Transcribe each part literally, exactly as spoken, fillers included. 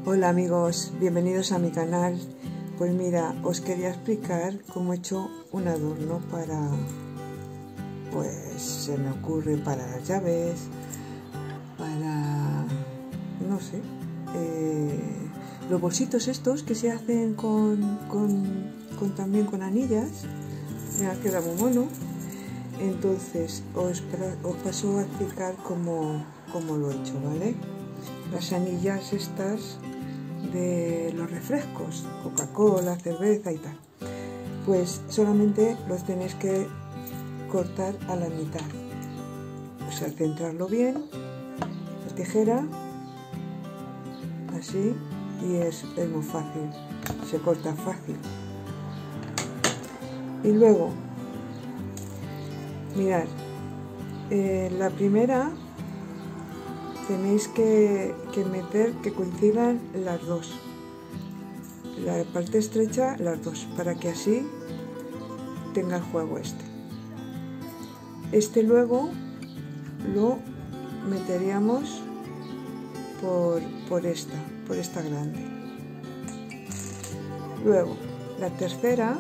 Hola amigos, bienvenidos a mi canal. Pues mira, os quería explicar cómo he hecho un adorno para, pues se me ocurre para las llaves, para, no sé, eh, los bolsitos estos que se hacen con, con, con también con anillas. Me ha quedado muy mono. Entonces os, os paso a explicar cómo, cómo lo he hecho, ¿vale? Las anillas estas de los refrescos, Coca-Cola, cerveza y tal, pues solamente los tenéis que cortar a la mitad, o sea, centrarlo bien, la tijera, así, y es, es muy fácil, se corta fácil. Y luego, mirad, eh, la primera tenéis que, que meter que coincidan las dos, la parte estrecha las dos, para que así tenga el juego este. Este luego lo meteríamos por, por esta, por esta grande. Luego la tercera,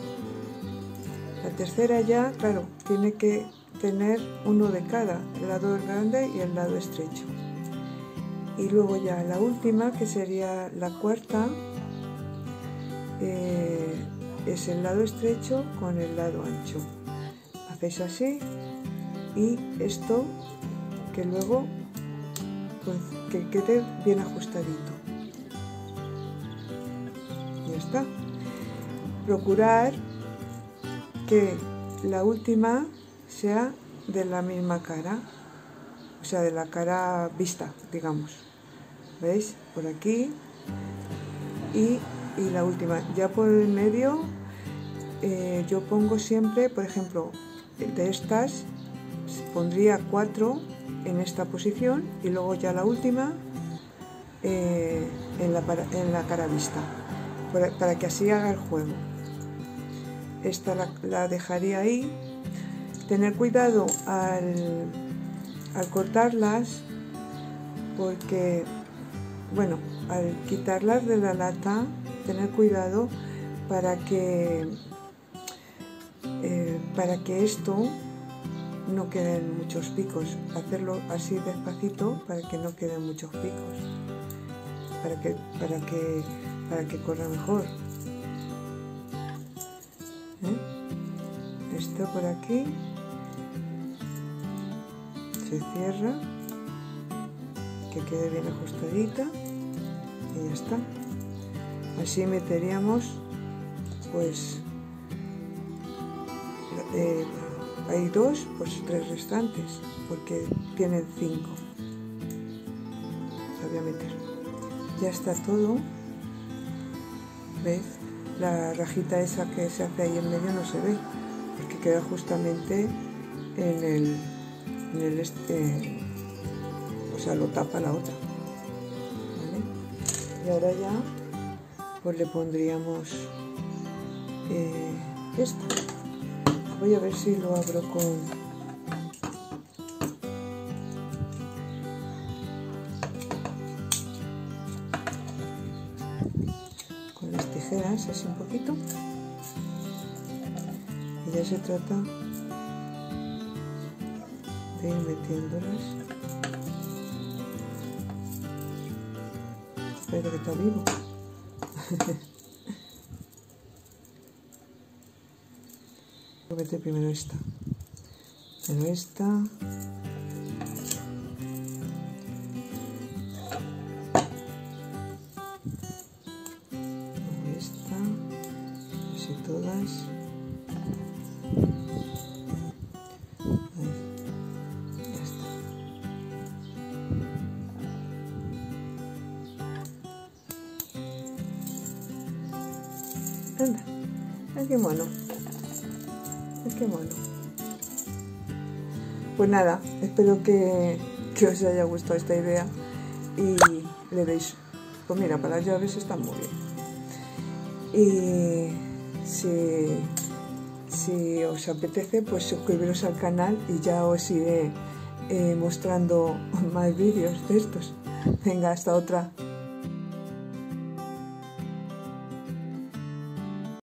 la tercera ya, claro, tiene que tener uno de cada, el lado grande y el lado estrecho. Y luego ya la última, que sería la cuarta, eh, es el lado estrecho con el lado ancho. Hacéis así, y esto que luego pues, que quede bien ajustadito. Ya está. Procurar que la última sea de la misma cara, o sea, de la cara vista, digamos. ¿Veis? Por aquí. Y, y la última. Ya por el medio, eh, yo pongo siempre, por ejemplo, de estas, pondría cuatro en esta posición y luego ya la última eh, en, la, en la cara vista, para, para que así haga el juego. Esta la, la dejaría ahí. Tener cuidado al, al cortarlas, porque, bueno, al quitarlas de la lata, tener cuidado para que, eh, para que esto no queden muchos picos. Hacerlo así despacito para que no queden muchos picos, para que, para que, para que corra mejor. ¿Eh? Esto por aquí. Se cierra, que quede bien ajustadita y ya está. Así meteríamos, pues eh, hay dos, pues tres restantes, porque tienen cinco. La voy a meter. Ya está todo. ¿Ves? La rajita esa que se hace ahí en medio no se ve, porque queda justamente en el en el este, o sea, lo tapa la otra, ¿vale? Y ahora ya pues le pondríamos eh, esta. Voy a ver si lo abro con con las tijeras, así un poquito, y ya se trata de ir metiéndolas. Espero que está vivo. Voy a meter primero esta, pero esta, esta, así todas. Anda, ay, qué mono, ay, qué mono. Pues nada, espero que, que os haya gustado esta idea y le deis, pues mira, para las llaves están muy bien. Y si, si os apetece, pues suscribiros al canal y ya os iré eh, mostrando más vídeos de estos. Venga, hasta otra.